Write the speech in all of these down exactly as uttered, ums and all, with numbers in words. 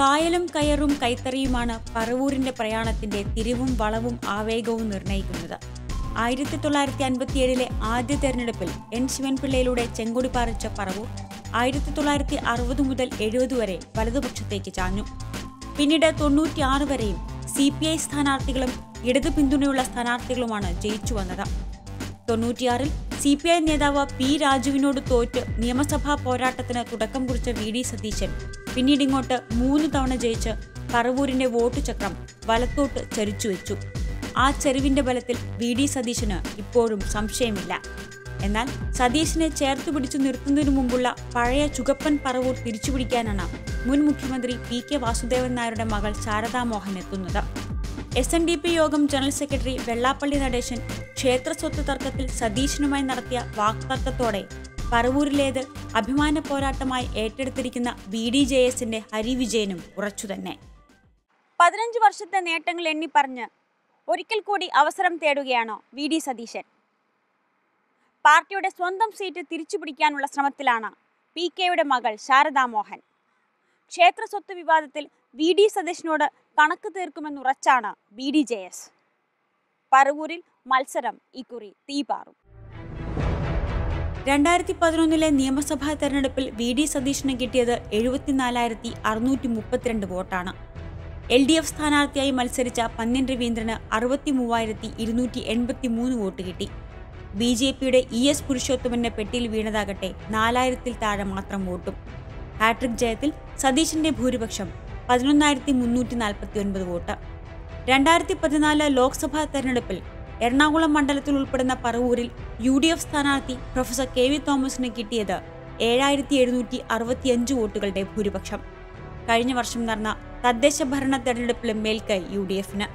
കായലും കയറും കൈത്തറിയുമാണ് പറവൂരിന്റെ പ്രയാണത്തിന്റെ തിരിവും വളവും ആവേഗവും നിർണ്ണയിക്കുന്നത്. ആയിരത്തി തൊള്ളായിരത്തി അൻപത്തിയേഴിലെ ആദ്യ തെരഞ്ഞെടുപ്പിൽ എൻ ശിവൻപിള്ളയിലൂടെ ചെങ്കൊടി പാറിച്ച പറവൂർ ആയിരത്തി തൊള്ളായിരത്തി അറുപത് മുതൽ എഴുപത് വരെ വലതുപക്ഷത്തേക്ക് ചാഞ്ഞു. പിന്നീട് തൊണ്ണൂറ്റിയാറ് വരെയും സി പി ഐ സ്ഥാനാർത്ഥികളും ഇടതു പിന്തുണയുള്ള സ്ഥാനാർത്ഥികളുമാണ് ജയിച്ചു വന്നത്. തൊണ്ണൂറ്റിയാറിൽ സി പി ഐ നേതാവ് പി രാജുവിനോട് തോറ്റ് നിയമസഭാ പോരാട്ടത്തിന് തുടക്കം കുറിച്ച വി ഡി സതീശൻ പിന്നീട് ഇങ്ങോട്ട് മൂന്ന് തവണ ജയിച്ച് പറവൂരിന്റെ വോട്ട് ചക്രം വലത്തോട്ട് ചരിച്ചുവെച്ചു. ആ ചെരുവിന്റെ ബലത്തിൽ വി ഡി സതീശന് ഇപ്പോഴും സംശയമില്ല. എന്നാൽ സതീശനെ ചേർത്ത് പിടിച്ചു നിർത്തുന്നതിനു മുമ്പുള്ള പഴയ ചുകപ്പൻ പറവൂർ തിരിച്ചുപിടിക്കാനാണ് മുൻ മുഖ്യമന്ത്രി പി കെ വാസുദേവൻ നായരുടെ മകൾ ശാരദാ മോഹൻ എത്തുന്നത്. എസ് എൻ ഡി പി യോഗം ജനറൽ സെക്രട്ടറി വെള്ളാപ്പള്ളി നടേശൻ ക്ഷേത്ര സ്വത്ത് തർക്കത്തിൽ സതീശനുമായി നടത്തിയ വാക്തർക്കത്തോടെ പറവൂരിലേത് അഭിമാന പോരാട്ടമായി ഏറ്റെടുത്തിരിക്കുന്ന ബി ഡി ജെ എസിന്റെ ഹരിവിജയനും ഉറച്ചുതന്നെ. പതിനഞ്ച് വർഷത്തെ നേട്ടങ്ങൾ എണ്ണി പറഞ്ഞ് ഒരിക്കൽ കൂടി അവസരം തേടുകയാണോ വി ഡി സതീശൻ? പാർട്ടിയുടെ സ്വന്തം സീറ്റ് തിരിച്ചുപിടിക്കാനുള്ള ശ്രമത്തിലാണ് പി കെയുടെ മകൾ ശാരദാ മോഹൻ. ക്ഷേത്ര സ്വത്ത് വിവാദത്തിൽ വി ഡി സതീശനോട് കണക്ക് തീർക്കുമെന്നുറച്ചാണ് ബി ഡി ജെ എസ്. പറവൂരിൽ മത്സരം ഇക്കുറി തീപാറും. രണ്ടായിരത്തി പതിനൊന്നിലെ നിയമസഭാ തെരഞ്ഞെടുപ്പിൽ വി ഡി സതീശന് കിട്ടിയത് എഴുപത്തിനാലായിരത്തി അറുന്നൂറ്റി മുപ്പത്തിരണ്ട് വോട്ടാണ്. എൽ ഡി എഫ് സ്ഥാനാർത്ഥിയായി മത്സരിച്ച പന്ന്യൻ രവീന്ദ്രന് അറുപത്തി മൂവായിരത്തി ഇരുന്നൂറ്റി എൺപത്തി മൂന്ന് വോട്ട് കിട്ടി. ബി ജെ പിയുടെ ഇ എസ് പുരുഷോത്തമന്റെ പെട്ടിയിൽ വീണതാകട്ടെ നാലായിരത്തിൽ താഴെ മാത്രം വോട്ടും. ഹാട്രിക് ജയത്തിൽ സതീശന്റെ ഭൂരിപക്ഷം പതിനൊന്നായിരത്തി മുന്നൂറ്റി നാൽപ്പത്തി ഒൻപത് വോട്ട്. രണ്ടായിരത്തി പതിനാല് ലോക്സഭാ തെരഞ്ഞെടുപ്പിൽ എറണാകുളം മണ്ഡലത്തിൽ ഉൾപ്പെടുന്ന പറവൂരിൽ യു ഡി എഫ് സ്ഥാനാർത്ഥി പ്രൊഫസർ കെ വി തോമസിന് കിട്ടിയത് ഏഴായിരത്തി എഴുന്നൂറ്റി അറുപത്തിയഞ്ച് വോട്ടുകളുടെ ഭൂരിപക്ഷം. കഴിഞ്ഞ വർഷം നടന്ന തദ്ദേശ ഭരണ തെരഞ്ഞെടുപ്പിലും മേൽക്കൈ യു ഡി എഫിന്.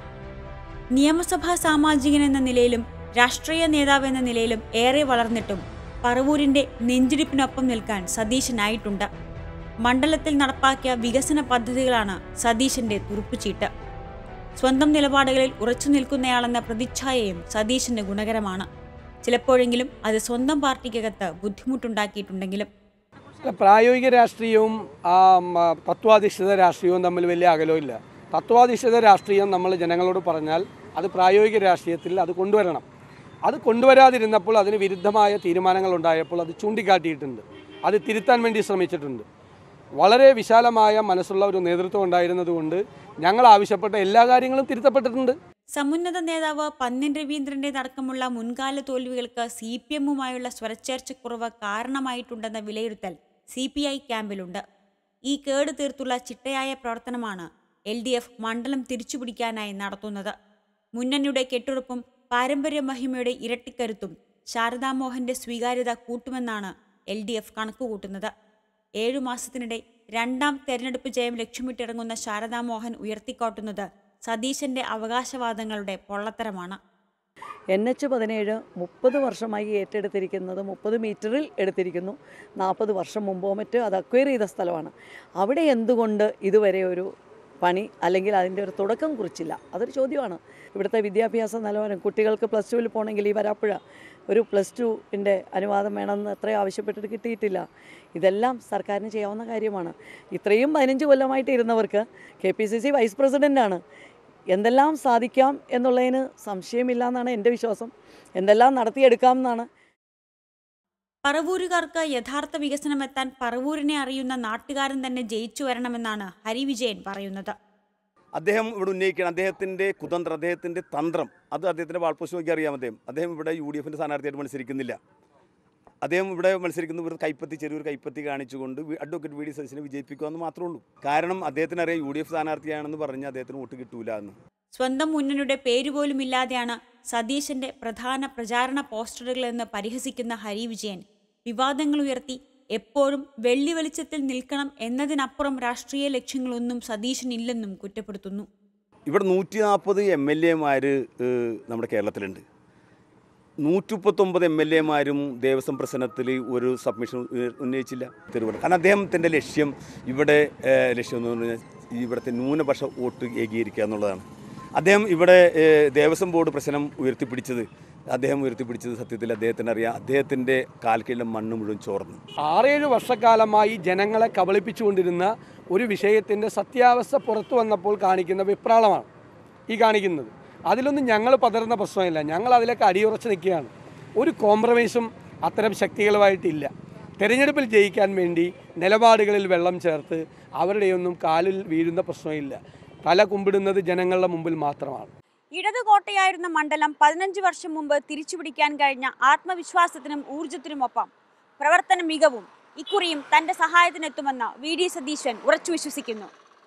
നിയമസഭാ സാമാജികൻ എന്ന നിലയിലും രാഷ്ട്രീയ നേതാവ് എന്ന നിലയിലും ഏറെ വളർന്നിട്ടും പറവൂരിന്റെ നെഞ്ചിടിപ്പിനൊപ്പം നിൽക്കാൻ സതീശനായിട്ടുണ്ട്. മണ്ഡലത്തിൽ നടപ്പാക്കിയ വികസന പദ്ധതികളാണ് സതീശന്റെ തുറുപ്പുചീട്ട്. സ്വന്തം നിലപാടുകളിൽ ഉറച്ചു നിൽക്കുന്നയാളെന്ന പ്രതിച്ഛായയും സതീശന് ഗുണകരമാണ്. ചിലപ്പോഴെങ്കിലും അത് സ്വന്തം പാർട്ടിക്കകത്ത് ബുദ്ധിമുട്ടുണ്ടാക്കിയിട്ടുണ്ടെങ്കിലും. പ്രായോഗിക രാഷ്ട്രീയവും തത്വാധിഷ്ഠിത രാഷ്ട്രീയവും തമ്മിൽ വലിയ അകലമില്ല. തത്വാധിഷ്ഠിത രാഷ്ട്രീയം നമ്മൾ ജനങ്ങളോട് പറഞ്ഞാൽ അത് പ്രായോഗിക രാഷ്ട്രീയത്തിൽ അത് കൊണ്ടുവരണം. അത് കൊണ്ടുവരാതിരുന്നപ്പോൾ അതിന് വിരുദ്ധമായ തീരുമാനങ്ങൾ ഉണ്ടായപ്പോൾ അത് ചൂണ്ടിക്കാട്ടിയിട്ടുണ്ട്. അത് തിരുത്താൻ വേണ്ടി ശ്രമിച്ചിട്ടുണ്ട്. വളരെ വിശാലമായ മനസ്സുള്ള ഒരു നേതൃത്വം ഉണ്ടായിരുന്നതുകൊണ്ട് ഞങ്ങൾ ആവശ്യപ്പെട്ട എല്ലാ കാര്യങ്ങളും തിരുത്തപ്പെട്ടിട്ടുണ്ട്. സമുന്നത നേതാവ് പന്ന്യൻ രവീന്ദ്രന്റെ അടക്കമുള്ള മുൻകാല തോൽവികൾക്ക് സി പി എമ്മുമായുള്ള സ്വരച്ചേർച്ചക്കുറവ് കാരണമായിട്ടുണ്ടെന്ന വിലയിരുത്തൽ സി പി ഐ ക്യാമ്പിലുണ്ട്. ഈ കേട് തീർത്തുള്ള ചിട്ടയായ പ്രവർത്തനമാണ് എൽ ഡി എഫ് മണ്ഡലം തിരിച്ചുപിടിക്കാനായി നടത്തുന്നത്. മുന്നണിയുടെ കെട്ടുറപ്പും പാരമ്പര്യ മഹിമയുടെ ഇരട്ടിക്കരുത്തും ശാരദാ മോഹന്റെ സ്വീകാര്യത കൂട്ടുമെന്നാണ് എൽ ഡി എഫ് കണക്കുകൂട്ടുന്നത്. ഏഴു മാസത്തിനിടെ രണ്ടാം തെരഞ്ഞെടുപ്പ് ജയം ലക്ഷ്യമിട്ടിറങ്ങുന്ന ശാരദാ മോഹൻ ഉയർത്തിക്കാട്ടുന്നത് സതീശന്റെ അവകാശവാദങ്ങളുടെ പൊള്ളത്തരമാണ്. എൻ എച്ച് പതിനേഴ് മുപ്പത് വർഷമായി ഏറ്റെടുത്തിരിക്കുന്നത് മുപ്പത് മീറ്ററിൽ എടുത്തിരിക്കുന്നു. നാൽപ്പത് വർഷം മുമ്പോ മറ്റ് അത് അക്വയർ ചെയ്ത സ്ഥലമാണ്. അവിടെ എന്തുകൊണ്ട് ഇതുവരെ ഒരു പണി അല്ലെങ്കിൽ അതിൻ്റെ ഒരു തുടക്കം കുറിച്ചില്ല? അതൊരു ചോദ്യമാണ്. ഇവിടുത്തെ വിദ്യാഭ്യാസ നിലവാരം, കുട്ടികൾക്ക് പ്ലസ് ടുവിൽ പോകണമെങ്കിൽ ഈ വരാപ്പുഴ ഒരു പ്ലസ് ടുവിൻ്റെ അനുവാദം വേണമെന്ന് എത്രയും ആവശ്യപ്പെട്ടിട്ട് കിട്ടിയിട്ടില്ല. ഇതെല്ലാം സർക്കാരിന് ചെയ്യാവുന്ന കാര്യമാണ്. ഇത്രയും പതിനഞ്ച് കൊല്ലമായിട്ട് ഇരുന്നവർക്ക് K P C C vice പ്രസിഡൻ്റാണ്. എന്തെല്ലാം സാധിക്കാം എന്നുള്ളതിന് സംശയമില്ല എന്നാണ് എൻ്റെ വിശ്വാസം. എന്തെല്ലാം നടത്തിയെടുക്കാം എന്നാണ്. പറവൂരുകാർക്ക് യഥാർത്ഥ വികസനം എത്താൻ പറവൂരിനെ അറിയുന്ന നാട്ടുകാരൻ തന്നെ ജയിച്ചു വരണമെന്നാണ് ഹരിവിജയൻ പറയുന്നത്. അദ്ദേഹം ഇവിടെ ഉന്നയിക്കണം അദ്ദേഹത്തിൻ്റെ കുതന്ത്രം, അദ്ദേഹത്തിൻ്റെ തന്ത്രം, അത് അദ്ദേഹത്തിൻ്റെ വാൾപോസ്റ്റ് നോക്കി അറിയാം. അദ്ദേഹം അദ്ദേഹം ഇവിടെ യു ഡി എഫിൻ്റെ സ്ഥാനാർത്ഥിയായിട്ട് മത്സരിക്കുന്നില്ല. അദ്ദേഹം ഇവിടെ മത്സരിക്കുന്ന ഒരു കൈപ്പത്തി, ചെറിയൊരു കൈപ്പത്തി കാണിച്ചുകൊണ്ട് അഡ്വക്കേറ്റ് വി ഡി സതീശനെ വിജയിപ്പിക്കുക എന്ന് മാത്രമേ ഉള്ളൂ. കാരണം അദ്ദേഹത്തിന് അറിയാം യു ഡി എഫ് സ്ഥാനാർത്ഥിയാണെന്ന് പറഞ്ഞ് അദ്ദേഹത്തിന് വോട്ട് കിട്ടൂല എന്ന്. സ്വന്തം മുന്നണിയുടെ പേരുപോലും ഇല്ലാതെയാണ് സതീശന്റെ പ്രധാന പ്രചാരണ പോസ്റ്ററുകളെന്ന് പരിഹസിക്കുന്ന ഹരിവിജയൻ വിവാദങ്ങൾ ഉയർത്തി എപ്പോഴും വെള്ളി വെളിച്ചത്തിൽ നിൽക്കണം എന്നതിനപ്പുറം രാഷ്ട്രീയ ലക്ഷ്യങ്ങളൊന്നും സതീശനില്ലെന്നും കുറ്റപ്പെടുത്തുന്നു. ഇവിടെ നൂറ്റി നാൽപ്പത് എം എൽ എമാർ നമ്മുടെ കേരളത്തിലുണ്ട്. നൂറ്റി മുപ്പത്തൊമ്പത് എം എൽ എമാരും ദേവസ്വം പ്രശ്നത്തിൽ ഒരു സബ്മിഷൻ ഉന്നയിച്ചില്ല. തിരുവനന്തപുരം കാരണം അദ്ദേഹത്തിൻ്റെ ലക്ഷ്യം ഇവിടെ ലക്ഷ്യം എന്ന് പറഞ്ഞാൽ ഇവിടുത്തെ ന്യൂനപക്ഷ വോട്ട് ഏകീകരിക്കുക എന്നുള്ളതാണ്. അദ്ദേഹം ഇവിടെ ദേവസ്വം ബോർഡ് പ്രശ്നം ഉയർത്തിപ്പിടിച്ചത് അദ്ദേഹം ഉയർത്തിപ്പിടിച്ചത് സത്യത്തിൽ അദ്ദേഹത്തിന് അറിയാം. അദ്ദേഹത്തിൻ്റെ കാൽക്കീഴിലെ മണ്ണ് മുഴുവൻ ചോർന്നു. ആറേഴ് വർഷക്കാലമായി ജനങ്ങളെ കബളിപ്പിച്ചുകൊണ്ടിരുന്ന ഒരു വിഷയത്തിൻ്റെ സത്യാവസ്ഥ പുറത്തു വന്നപ്പോൾ കാണിക്കുന്ന വിപ്രാളമാണ് ഈ കാണിക്കുന്നത്. അതിലൊന്നും ഞങ്ങൾ പതറുന്ന പ്രശ്നമില്ല. ഞങ്ങൾ അതിലേക്ക് അടിയുറച്ച് നിൽക്കുകയാണ്. ഒരു കോംപ്രമൈസും അത്തരം ശക്തികളുമായിട്ടില്ല. തെരഞ്ഞെടുപ്പിൽ ജയിക്കാൻ വേണ്ടി നിലപാടുകളിൽ വെള്ളം ചേർത്ത് അവരുടെയൊന്നും കാലിൽ വീഴുന്ന പ്രശ്നമില്ല. തല കുമ്പിടുന്നത് ജനങ്ങളുടെ മുമ്പിൽ മാത്രമാണ്. ഇടതുകോട്ടയായിരുന്ന മണ്ഡലം പതിനഞ്ച് വർഷം മുമ്പ് തിരിച്ചുപിടിക്കാൻ കഴിഞ്ഞ ആത്മവിശ്വാസത്തിനും ഊർജത്തിനുമൊപ്പം പ്രവർത്തന മികവും ഇക്കുറിയും തന്റെ സഹായത്തിനെത്തുമെന്ന് വി ഡി സതീശൻ ഉറച്ചു വിശ്വസിക്കുന്നു.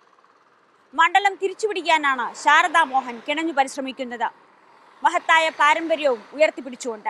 മണ്ഡലം തിരിച്ചുപിടിക്കാനാണ് ശാരദാ മോഹൻ കിണഞ്ഞു പരിശ്രമിക്കുന്നത്, മഹത്തായ പാരമ്പര്യവും ഉയർത്തിപ്പിടിച്ചുകൊണ്ട്.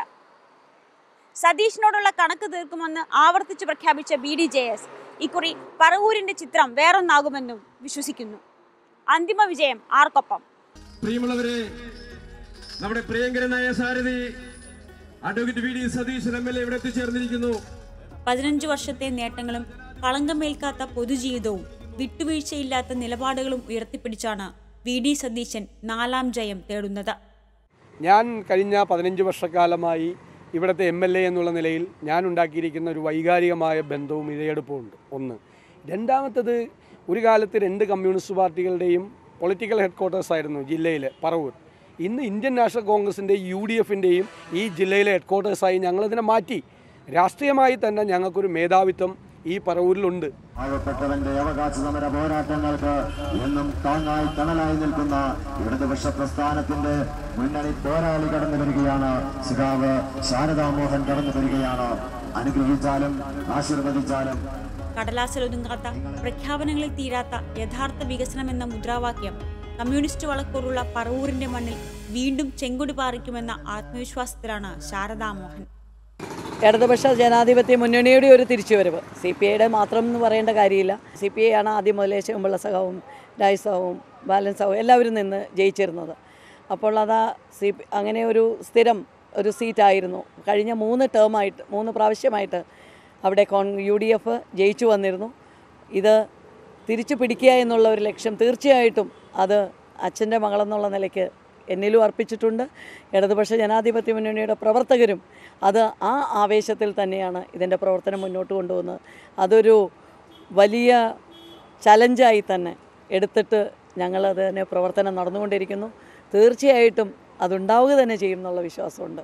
സതീഷിനോടുള്ള കണക്ക് തീർക്കുമെന്ന് ആവർത്തിച്ച് പ്രഖ്യാപിച്ച ബി ഡി ജെ എസ് ഇക്കുറി പറവൂരിന്റെ ചിത്രം വേറൊന്നാകുമെന്നും വിശ്വസിക്കുന്നു. അന്തിമ വിജയം ആർക്കൊപ്പം? പ്രിയമുള്ളവരെ, നമ്മുടെ പ്രിയങ്കരനായ സാരഥി advocate V D Satheesan M L A ഇവിടെ എത്തിച്ചേർന്നിരിക്കുന്നു. പതിനഞ്ചു വർഷത്തെ നേട്ടങ്ങളും കളങ്കമേൽക്കാത്ത പൊതുജീവിതവും വിട്ടുവീഴ്ചയില്ലാത്ത നിലപാടുകളും ഉയർത്തിപ്പിടിച്ചാണ് വി ഡി സതീശൻ നാലാം ജയം തേടുന്നത്. ഞാൻ കഴിഞ്ഞ പതിനഞ്ച് വർഷക്കാലമായി ഇവിടുത്തെ എം എൽ എ എന്നുള്ള നിലയിൽ ഞാൻ ഉണ്ടാക്കിയിരിക്കുന്ന ഒരു വൈകാരികമായ ബന്ധവും ഇഴയെടുപ്പും ഉണ്ട്. ഒന്ന്. രണ്ടാമത്തത്, ഒരു കാലത്ത് രണ്ട് കമ്മ്യൂണിസ്റ്റ് പാർട്ടികളുടെയും പൊളിറ്റിക്കൽ ഹെഡ് ക്വാർട്ടേഴ്സ് ആയിരുന്നു ജില്ലയിലെ പറവൂർ. ഇന്ന് ഇന്ത്യൻ നാഷണൽ കോൺഗ്രസിൻ്റെയും യു ഡി എഫിൻ്റെയും ഈ ജില്ലയിലെ ഹെഡ് ക്വാർട്ടേഴ്സായി ഞങ്ങളിതിനെ മാറ്റി. രാഷ്ട്രീയമായി തന്നെ ഞങ്ങൾക്കൊരു മേധാവിത്വം ഈ പറവൂരിലുണ്ട്. പാവപ്പെട്ടവന്റെ അവകാശ സമര പോരാട്ടങ്ങൾക്ക് എന്നും താങ്ങായി തണലായി നിൽക്കുന്ന ഇടതുപക്ഷ പ്രസ്ഥാനത്തിന്റെ മുന്നണി പോരാളി കടന്നു വരികയാണ്. സിതാവ് ശാരദാ മോഹൻ കടന്നു വരികയാണ്. അനുഗ്രഹിച്ചാലും ആശീർവദിച്ചാലും കടലാസിലൊതുങ്ങാത്ത പ്രഖ്യാപനങ്ങളിൽ തീരാത്ത യഥാർത്ഥ വികസനം എന്ന മുദ്രാവാക്യം കമ്മ്യൂണിസ്റ്റ് വളക്കൂറുള്ള പറവൂരിന്റെ മണ്ണിൽ വീണ്ടും ചെങ്കൊടി പാറിക്കുമെന്ന ആത്മവിശ്വാസത്തിലാണ് ശാരദാ മോഹൻ. ഇടതുപക്ഷ ജനാധിപത്യ മുന്നണിയുടെ ഒരു തിരിച്ചുവരവ് സി പി ഐയുടെ മാത്രം എന്ന് പറയേണ്ട കാര്യമില്ല. സി പി ഐ ആണ് ആദ്യം മുതലേ ചെമ്പള്ള സഖാവും രാജ് സഖാവും ബാലൻ സഖാവും എല്ലാവരും നിന്ന് ജയിച്ചിരുന്നത്. അപ്പോൾ അതാ സി പി അങ്ങനെ ഒരു സ്ഥിരം ഒരു സീറ്റായിരുന്നു. കഴിഞ്ഞ മൂന്ന് ടേമായിട്ട് മൂന്ന് പ്രാവശ്യമായിട്ട് അവിടെ കോൺ യു ഡി എഫ് ജയിച്ചു വന്നിരുന്നു. ഇത് തിരിച്ചു പിടിക്കുക എന്നുള്ള ഒരു ലക്ഷ്യം തീർച്ചയായിട്ടും അത് അച്ഛൻ്റെ മകളെന്നുള്ള നിലയ്ക്ക് എന്നിലും അർപ്പിച്ചിട്ടുണ്ട്. ഇടതുപക്ഷ ജനാധിപത്യ മുന്നണിയുടെ പ്രവർത്തകരും അത് ആ ആവേശത്തിൽ തന്നെയാണ് ഇതിൻ്റെ പ്രവർത്തനം മുന്നോട്ട് കൊണ്ടുപോകുന്നത്. അതൊരു വലിയ ചലഞ്ചായി തന്നെ എടുത്തിട്ട് ഞങ്ങളത് തന്നെ പ്രവർത്തനം നടന്നുകൊണ്ടിരിക്കുന്നു. തീർച്ചയായിട്ടും അതുണ്ടാവുക തന്നെ ചെയ്യും എന്നുള്ള വിശ്വാസമുണ്ട്.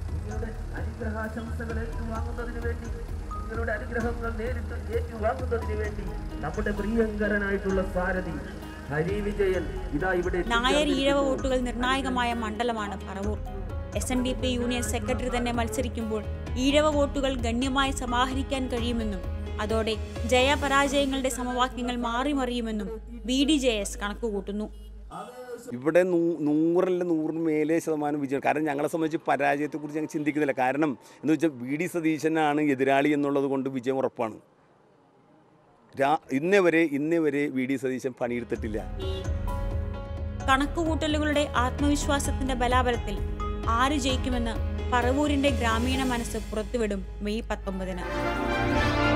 അനുഗ്രഹങ്ങൾ നേരിട്ട് ഏറ്റുവാങ്ങുന്നതിന് വേണ്ടി നമ്മുടെ പ്രിയങ്കരനായിട്ടുള്ള സാരഥി ഹരിവിജയൻ ഇതാ ഇവിടെ. നായർ ഈഴവ വോട്ടുകൾ നിർണായകമായ മണ്ഡലമാണ് Paravur. S N D P union secretary തന്നെ മത്സരിക്കുമ്പോൾ ഈഴവ വോട്ടുകൾ ഗണ്യമായി സമാഹരിക്കാൻ കഴിയുമെന്നും അതോടെ ജയപരാജയങ്ങളുടെ സമവാക്യങ്ങൾ മാറിമറിയുമെന്നും ബി ഡി ജെ എസ് കണക്കുകൂട്ടുന്നു. ഇവിടെ നൂ നൂറിൽ നൂറിന് മേലെ ശതമാനം വിജയം. കാരണം ഞങ്ങളെ സംബന്ധിച്ച് പരാജയത്തെക്കുറിച്ച് ഞങ്ങൾ ചിന്തിക്കുന്നില്ല. കാരണം എന്ന് വെച്ചാൽ വി ഡി സതീശനാണ് എതിരാളി എന്നുള്ളത് കൊണ്ട് വിജയം ഉറപ്പാണ്. രാ ഇന്നേ വരെ ഇന്നേ വരെ വി ഡി സതീശൻ പണിയെടുത്തിട്ടില്ല. കണക്കുകൂട്ടലുകളുടെ ആത്മവിശ്വാസത്തിന്റെ ബലാബലത്തിൽ ആര് ജയിക്കുമെന്ന് പറവൂരിന്റെ ഗ്രാമീണ മനസ്സ് പുറത്തുവിടും മെയ് പത്തൊമ്പതിന്.